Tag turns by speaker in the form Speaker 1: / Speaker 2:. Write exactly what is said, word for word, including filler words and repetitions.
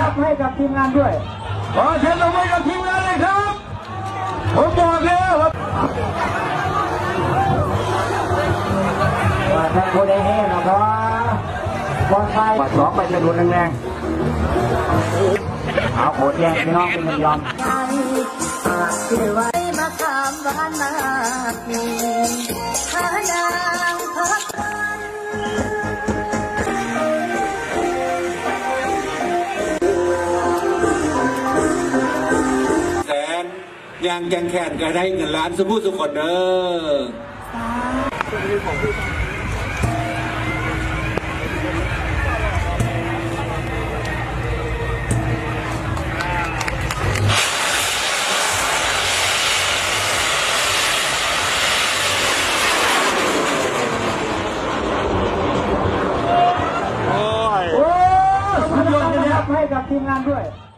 Speaker 1: ครับให้กับทีมงานด้วยขอเชิญลงไปกับทีมงานเลยครับผมบอกแล้วครับว่าถ้าคนได้แห้งนะครับบอลไฟวัดสองไปจะรุนแรงเอาโคตรแย่พี่น้องเป็นยอมที่ไว้มาคำบ้านมาปีหานางพัก
Speaker 2: แสนยางแกงแขนก็ได้เงินล้านสมบูรณ์สุขคนเด้อ
Speaker 1: ให้กับทีมงานด้วย